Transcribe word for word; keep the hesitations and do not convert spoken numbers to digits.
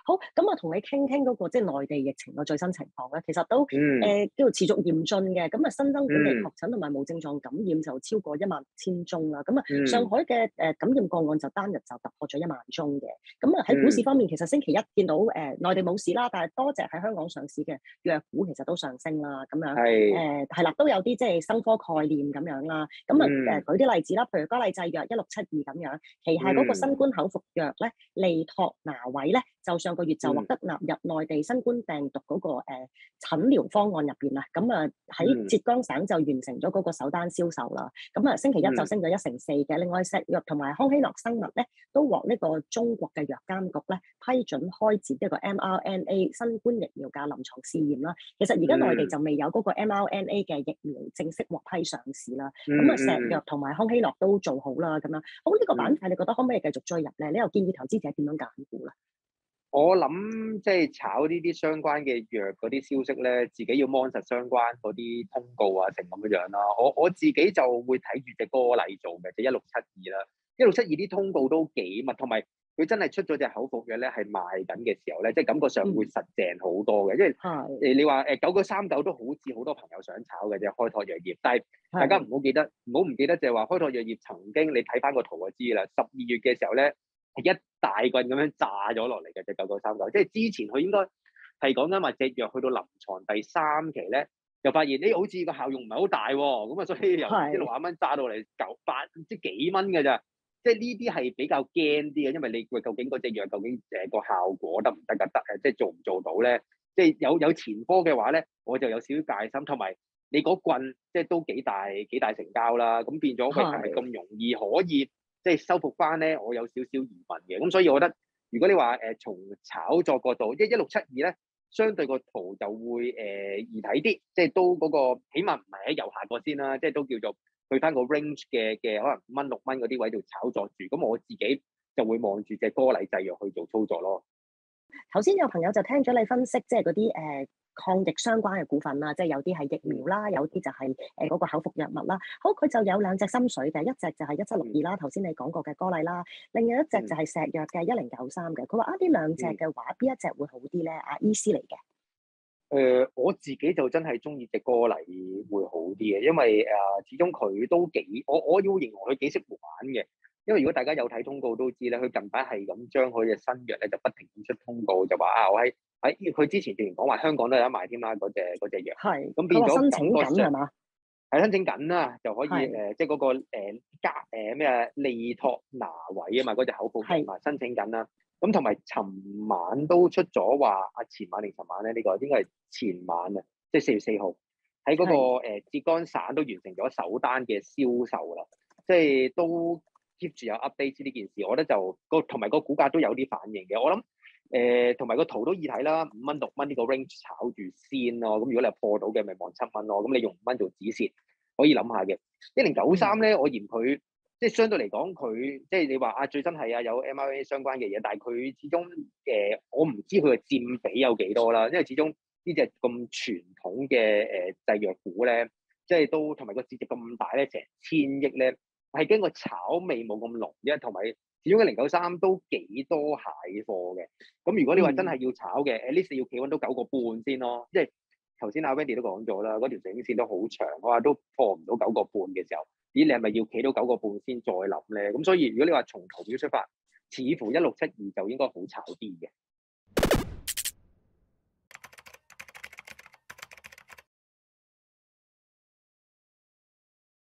好，咁啊，同你傾傾嗰個即係內地疫情嘅最新情況咧，其實都誒、 嗯呃、叫做持續嚴峻嘅。咁啊，新增本地嗯確診同埋無症狀感染就超過一萬六千宗啦。咁啊，上嗯海嘅誒、呃、感染個案就單日就突破咗一萬宗嘅。咁啊，喺股市嗯， 方面，其實星期一見到誒、呃、內地冇市啦，但係多隻喺香港上市嘅藥股其實都上升啦。咁樣係， 誒係啦，都有啲即係生科概念咁樣啦。咁啊誒嗯舉啲例子啦，譬如嘉麗製藥一六七二咁樣，旗下嗰個嗯新冠口服藥咧，利托拿韋咧，就上個月就獲嗯得納入內地新冠病毒嗰、個誒、呃、診療方案入邊啦。咁啊喺嗯浙江省就完成咗嗰個首單銷售啦。咁啊星期一就嗯升咗一成四嘅。另外石藥同埋康希諾生物咧都獲呢個中國嘅藥監局咧批准開展一個 mRNA 新冠疫苗嘅臨床試驗啦。其實而家內地嗯就未有嗰個 mRNA 嘅疫苗正式獲批上市啦。 嗯咁啊石藥嗯嗯同埋康希諾都做好啦。咁樣好呢、個板嗯。 塊，你覺得可唔可以繼續追入咧？你又建議投資者點樣揀股咧？ 我諗即係炒呢啲相關嘅藥嗰啲消息咧，自己要 mon 實相關嗰啲通告啊，成咁樣樣啦。我我自己就會睇住隻歌嚟做嘅，就一六七二啦。一六七二啲通告都幾密，同埋佢真係出咗隻口服藥咧，係賣緊嘅時候咧，即係感覺上會嗯， 實淨好多嘅。因為係誒你話誒九九三九都好似好多朋友想炒嘅啫，開拓藥業。但係大家係唔好記得，唔好唔記得就係話開拓藥業曾經你睇翻個圖就知啦。十二月嘅時候咧。係一大棍咁樣炸咗落嚟嘅隻九九三九，即係之前佢應該係講緊話隻藥去到臨床第三期咧，就發現誒、欸、好似個效用唔係好大喎，咁啊所以由唔知六係廿蚊炸到嚟九八唔知幾蚊嘅咋，即係呢啲係比較驚啲嘅，因為你喂究竟嗰隻藥究竟誒個效果得唔得㗎？得誒即係做唔做到咧？即係有有前科嘅話咧，我就有少少戒心，同埋你嗰棍即係都幾大幾大成交啦，咁變咗喂係咪係， 咁容易可以？即係收復翻咧，我有少少疑問嘅。咁所以我覺得，如果你話誒、呃、從炒作角度，即係一六七二咧，相對個圖就會誒、呃、易睇啲，即係都嗰、個起碼唔係喺右下角先啦，即係都叫做去翻個 range 嘅嘅可能五蚊六蚊嗰啲位度炒作住。咁我自己就會望住隻歌禮製藥去做操作咯。 頭先有朋友就聽咗你分析，即係嗰啲誒抗疫相關嘅股份啦，即係有啲係疫苗嗯啦，有啲就係誒嗰個口服藥物啦。好，佢就有兩隻心水嘅，一隻就係一七六嗯二啦，頭先你講過嘅歌禮啦，另外一隻就嗯係石藥嘅一零九三嘅。佢話啊，呢兩隻嗯。 嘅話，邊一隻會好啲咧？啊，醫師嚟嘅， 誒、呃，我自己就真係中意隻歌禮會好啲嘅，因為誒、呃，始終佢都幾，我我要形容佢幾識玩嘅。因為如果大家有睇通告都知咧，佢近排係咁將佢嘅新藥咧就不停咁出通告，就話啊，我喺喺佢之前竟然講話香港都有得賣添啦，嗰隻嗰隻藥， 係咁變咗佢話申請感覺上緊係嘛？ 係申請緊啦，就可以誒、 係呃，即係嗰、個誒加誒咩啊利托拿韋啊嘛，嗰隻口服藥係嘛，申請緊啦。咁同埋尋晚都出咗話，啊前晚定尋晚咧？呢、呢個應該係前晚啊，即係四月四號喺嗰個係誒浙江省都完成咗首單嘅銷售啦，即係都 keep 住有 update 呢件事。我覺得就個同埋個股價都有啲反應嘅。我諗誒同埋個圖都易睇啦，五蚊六蚊呢個 range 炒住先咯。咁如果你係破到嘅，咪望七蚊咯。咁你用五蚊做止蝕，可以諗下嘅。一零九三嗯咧，我嫌佢。即係相對嚟講，佢即係你話啊，最新係啊有 M R A 相關嘅嘢，但係佢始終誒、呃，我唔知佢嘅佔比有幾多啦。因為始終呢隻咁傳統嘅誒、呃、製藥股咧，即係都同埋個市值咁大咧，成千億咧，係經過炒味冇咁濃啫。同埋始終一零九三都幾多蟹貨嘅。咁如果你話真係嗯。 要炒嘅，誒呢四要企穩到九個半先咯。即係頭先阿 Wendy 都講咗啦，嗰條整線都好長，我話都破唔到九個半嘅時候。咦，你係咪要企到九個半先再諗咧？咁所以如果你話從圖表出發，似乎一六七二就應該好炒啲嘅。